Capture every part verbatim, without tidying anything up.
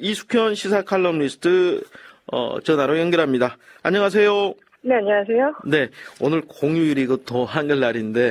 이숙현 시사 칼럼니스트 어, 전화로 연결합니다. 안녕하세요. 네, 안녕하세요. 네, 오늘 공휴일이고 또 한글날인데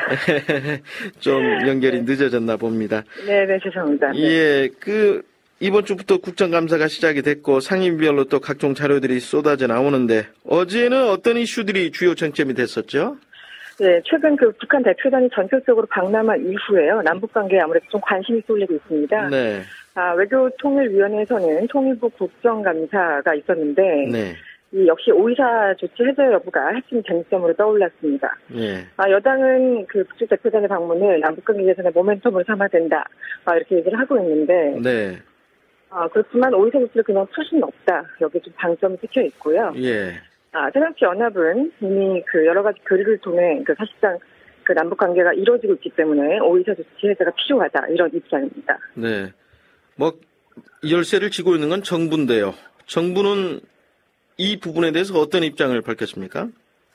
좀 연결이 네. 늦어졌나 봅니다. 네, 네, 죄송합니다. 네. 예, 그 이번 주부터 국정감사가 시작이 됐고 상임별로 또 각종 자료들이 쏟아져 나오는데 어제는 어떤 이슈들이 주요 쟁점이 됐었죠? 네, 최근 그 북한 대표단이 전격적으로 박람한 이후에요. 남북관계에 아무래도 좀 관심이 쏠리고 있습니다. 네. 아, 외교통일위원회에서는 통일부 국정감사가 있었는데 네. 이 역시 오이사 조치 해제 여부가 핵심 쟁점으로 떠올랐습니다. 네. 아, 여당은 그 북측 대표단의 방문을 남북관계 개선의 모멘텀으로 삼아야 된다. 아, 이렇게 얘기를 하고 있는데. 네. 아, 그렇지만 오이사 조치를 그냥 풀 수는 없다. 여기에 좀 방점이 찍혀 있고요. 예. 아, 새정치연합은 이미 그 여러 가지 교류를 통해 그 사실상 그 남북 관계가 이루어지고 있기 때문에 오이사 조치 해제가 필요하다 이런 입장입니다. 네. 뭐 열쇠를 쥐고 있는 건 정부인데요. 정부는 이 부분에 대해서 어떤 입장을 밝혔습니까?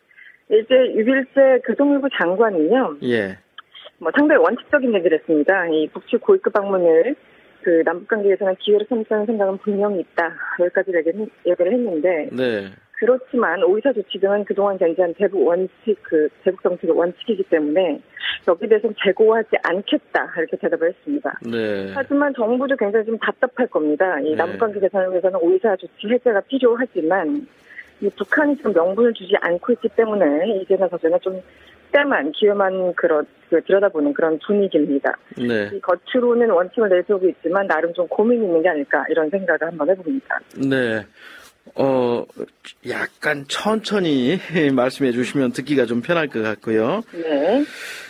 이제 유일세 교통일부 장관은요. 예. 뭐 상당히 원칙적인 얘기를 했습니다. 이 북측 고위급 방문을 그 남북 관계에서는 기회로 삼자는 생각은 분명히 있다. 여기까지 얘기를 했는데. 네. 그렇지만 오이사 조치 등은 그동안 견지한 대북 원칙, 그 대북 정책의 원칙이기 때문에 여기에 대해서는 재고하지 않겠다 이렇게 대답을 했습니다. 네. 하지만 정부도 굉장히 좀 답답할 겁니다. 이 네. 남북관계 개선을 위해서는 오이사 조치 해제가 필요하지만 이 북한이 지금 명분을 주지 않고 있기 때문에 이제는 저제는 좀 때만 기회만 그런 그 들여다보는 그런 분위기입니다. 네. 이 겉으로는 원칙을 내세우고 있지만 나름 좀 고민이 있는 게 아닐까 이런 생각을 한번 해봅니다. 네. 어, 약간 천천히 말씀해 주시면 듣기가 좀 편할 것 같고요. 네.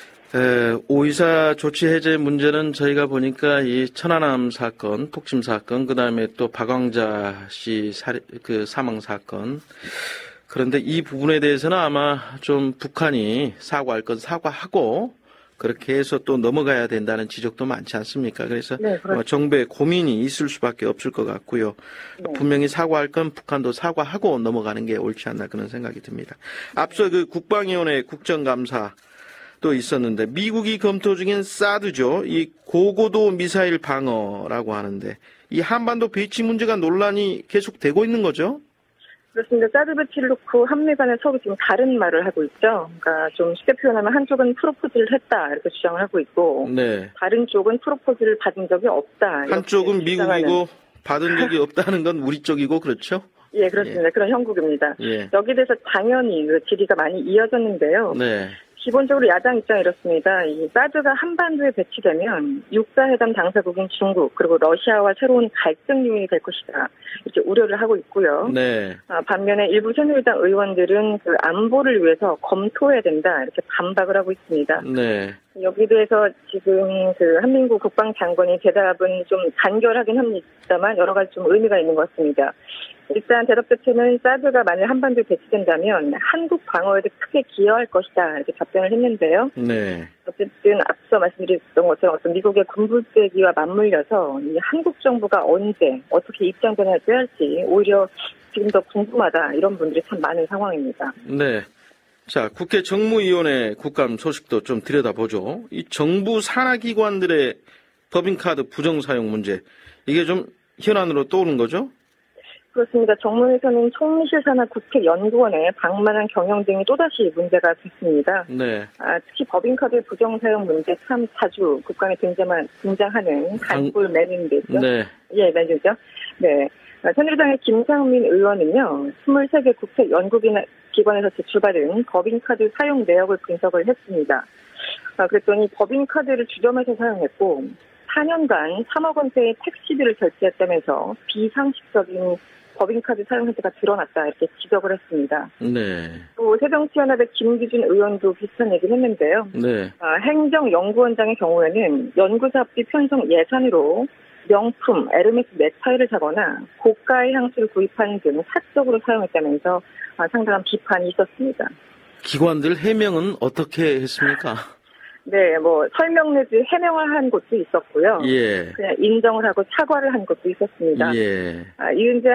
에, 오이사 조치 해제 문제는 저희가 보니까 이 천안함 사건, 폭침 사건, 그 다음에 또 박광자 씨 살, 그 사망 사건. 그런데 이 부분에 대해서는 아마 좀 북한이 사과할 건 사과하고 그렇게 해서 또 넘어가야 된다는 지적도 많지 않습니까? 그래서 네, 정부의 고민이 있을 수밖에 없을 것 같고요. 네. 분명히 사과할 건 북한도 사과하고 넘어가는 게 옳지 않나 그런 생각이 듭니다. 앞서 그 국방위원회 국정감사도 있었는데 미국이 검토 중인 사드죠. 이 고고도 미사일 방어라고 하는데 이 한반도 배치 문제가 논란이 계속되고 있는 거죠? 그렇습니다. 사드 배치를 놓고 한미 간에 서로 지금 다른 말을 하고 있죠. 그러니까 좀 쉽게 표현하면 한쪽은 프로포즈를 했다 이렇게 주장을 하고 있고 네. 다른 쪽은 프로포즈를 받은 적이 없다. 한쪽은 미국이고 받은 적이 없다는 건 우리 쪽이고 그렇죠? 예, 그렇습니다. 예. 그런 형국입니다. 예. 여기에 대해서 당연히 그 질의가 많이 이어졌는데요. 네. 기본적으로 야당 입장이 이렇습니다. 이 사드가 한반도에 배치되면 육사회담 당사국인 중국 그리고 러시아와 새로운 갈등 요인이 될 것이다. 이렇게 우려를 하고 있고요. 네. 아, 반면에 일부 새누리당 의원들은 그 안보를 위해서 검토해야 된다 이렇게 반박을 하고 있습니다. 네. 여기에 대해서 지금 그 한민구 국방장관이 대답은 좀 간결하긴 합니다만 여러 가지 좀 의미가 있는 것 같습니다. 일단 대답 자체는 사드가 만일 한반도에 배치된다면 한국 방어에도 크게 기여할 것이다 이렇게 답변을 했는데요. 네. 어쨌든 앞서 말씀드렸던 것처럼 어떤 미국의 군부대기와 맞물려서 이 한국 정부가 언제 어떻게 입장 변화를 할지 오히려 지금 더 궁금하다 이런 분들이 참 많은 상황입니다. 네. 자, 국회 정무위원회 국감 소식도 좀 들여다보죠. 이 정부 산하기관들의 법인카드 부정사용 문제 이게 좀 현안으로 떠오른 거죠? 그렇습니다. 정무에서는 총리실 산하 국회연구원에 방만한 경영 등이 또다시 문제가 됐습니다. 네. 아, 특히 법인카드 부정사용 문제 참 자주 국감에 등장한, 등장하는 간골 메뉴인데요. 네. 예, 메뉴죠. 네. 새누리당의 김상민 의원은요, 스물세 개 국회 연구기관에서 제출받은 법인카드 사용 내역을 분석을 했습니다. 아, 그랬더니 법인카드를 주점에서 사용했고, 사 년간 삼억 원대의 택시비를 결제했다면서 비상식적인 법인카드 사용 혜택가 드러났다 이렇게 지적을 했습니다. 네. 또 새정치연합의 김기준 의원도 비슷한 얘기를 했는데요. 네. 아, 행정연구원장의 경우에는 연구사업비 편성 예산으로 명품 에르메스 넥타이를 사거나 고가의 향수를 구입하는 등 사적으로 사용했다면서 아, 상당한 비판이 있었습니다. 기관들 해명은 어떻게 했습니까? 네, 뭐 설명 내지 해명을 한 곳도 있었고요. 예. 그냥 인정을 하고 사과를 한 곳도 있었습니다. 예. 아, 이은재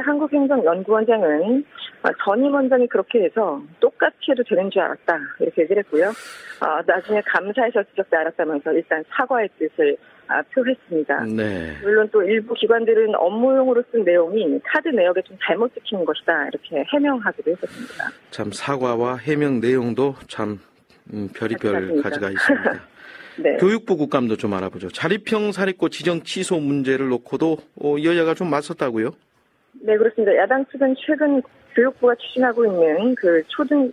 한국행정연구원장은 아, 전임 원장이 그렇게 해서 똑같이 해도 되는 줄 알았다 이렇게 얘기를 했고요. 아, 나중에 감사해서 지적돼 알았다면서 일단 사과의 뜻을 아, 표했습니다. 네. 물론 또 일부 기관들은 업무용으로 쓴 내용이 카드 내역에 좀 잘못 찍힌 것이다 이렇게 해명하기도 했었습니다. 참 사과와 해명 내용도 참 음, 별의별 가지가 있습니다. 네. 교육부 국감도 좀 알아보죠. 자립형 사립고 지정 취소 문제를 놓고도 어, 여야가 좀 맞섰다고요? 네, 그렇습니다. 야당 측은 최근 교육부가 추진하고 있는 그 초등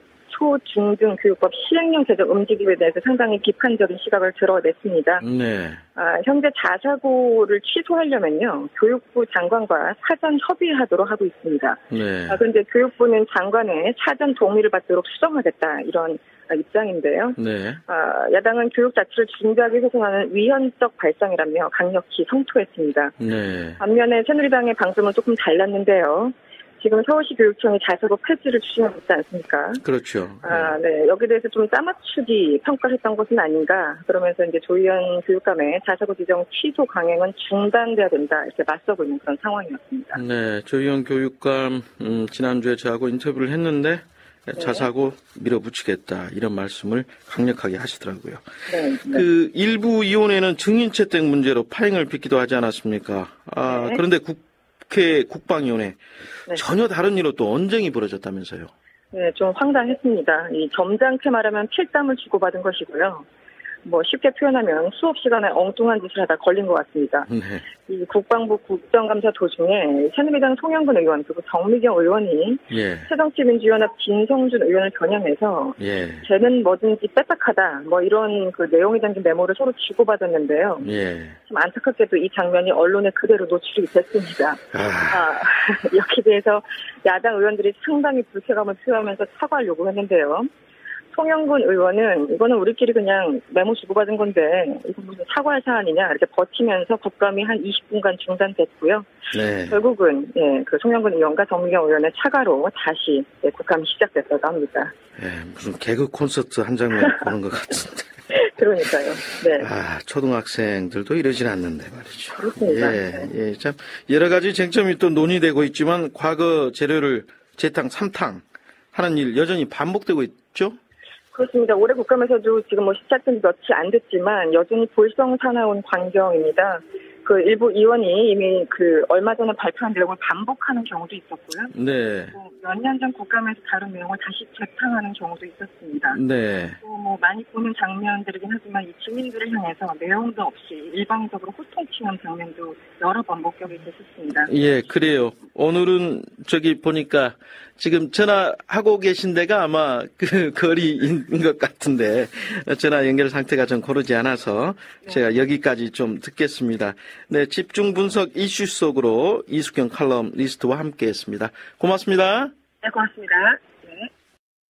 초중등 교육법 시행령 제정 움직임에 대해서 상당히 비판적인 시각을 드러냈습니다. 네. 아, 현재 자사고를 취소하려면요, 교육부 장관과 사전 협의하도록 하고 있습니다. 네. 아, 그런데 교육부는 장관의 사전 동의를 받도록 수정하겠다 이런 입장인데요. 네. 아, 야당은 교육 자체를 진지하게 훼손하는 위헌적 발상이라며 강력히 성토했습니다. 네. 반면에 새누리당의 방송은 조금 달랐는데요. 지금 서울시 교육청이 자사고 폐지를 추진하고 있지 않습니까? 그렇죠. 아, 네. 여기에 대해서 좀 짜맞추기 평가했던 것은 아닌가. 그러면서 이제 조희연 교육감의 자사고 지정 취소 강행은 중단돼야 된다. 이렇게 맞서고 있는 그런 상황이었습니다. 네. 조희연 교육감, 음, 지난주에 저하고 인터뷰를 했는데 네. 자사고 밀어붙이겠다. 이런 말씀을 강력하게 하시더라고요. 네. 네. 그 일부 위원회는 증인채 등 문제로 파행을 빚기도 하지 않았습니까? 아, 네. 그런데 국 국회 국방위원회 네. 전혀 다른 일로 또 언쟁이 벌어졌다면서요? 네, 좀 황당했습니다. 이 점잖게 말하면 필담을 주고받은 것이고요. 뭐 쉽게 표현하면 수업 시간에 엉뚱한 짓을 하다 걸린 것 같습니다. 네. 이 국방부 국정감사 도중에 새누리당 송영근 의원 그리고 정미경 의원이 예. 새정치민주연합 진성준 의원을 겨냥해서 예. 쟤는 뭐든지 빼딱하다 뭐 이런 그 내용이 담긴 메모를 서로 주고받았는데요. 예. 좀 안타깝게도 이 장면이 언론에 그대로 노출이 됐습니다. 아. 아, 여기에 대해서 야당 의원들이 상당히 불쾌감을 표하면서 사과를 요구했는데요. 송영근 의원은 이거는 우리끼리 그냥 메모 주고받은 건데 이거 무슨 사과할 사안이냐 이렇게 버티면서 국감이 한 이십 분간 중단됐고요. 네. 결국은 예, 그 송영근 의원과 정미경 의원의 차가로 다시 예, 국감이 시작됐다고 합니다. 예, 무슨 개그 콘서트 한 장면 보는 것 같은데. 그러니까요. 네. 아, 초등학생들도 이러진 않는데 말이죠. 그렇습니다. 예, 예, 참 여러 가지 쟁점이 또 논의되고 있지만 과거 재료를 재탕, 삼탕 하는 일 여전히 반복되고 있죠. 그렇습니다. 올해 국감에서도 지금 뭐 시작된 지 며칠 안 됐지만 여전히 볼썽사나운 광경입니다. 그 일부 의원이 이미 그 얼마 전에 발표한 내용을 반복하는 경우도 있었고요. 네. 몇 년 전 국감에서 다룬 내용을 다시 재탕하는 경우도 있었습니다. 네. 또 뭐 많이 보는 장면들이긴 하지만 이 주민들을 향해서 내용도 없이 일방적으로 호통치는 장면도 여러 번 목격이 됐었습니다. 예, 그래요. 오늘은 저기 보니까 지금 전화하고 계신 데가 아마 그 거리인 것 같은데 전화 연결 상태가 좀 고르지 않아서 네. 제가 여기까지 좀 듣겠습니다. 네, 집중 분석 이슈 속으로 이수경 칼럼니스트와 함께했습니다. 고맙습니다. 네, 고맙습니다.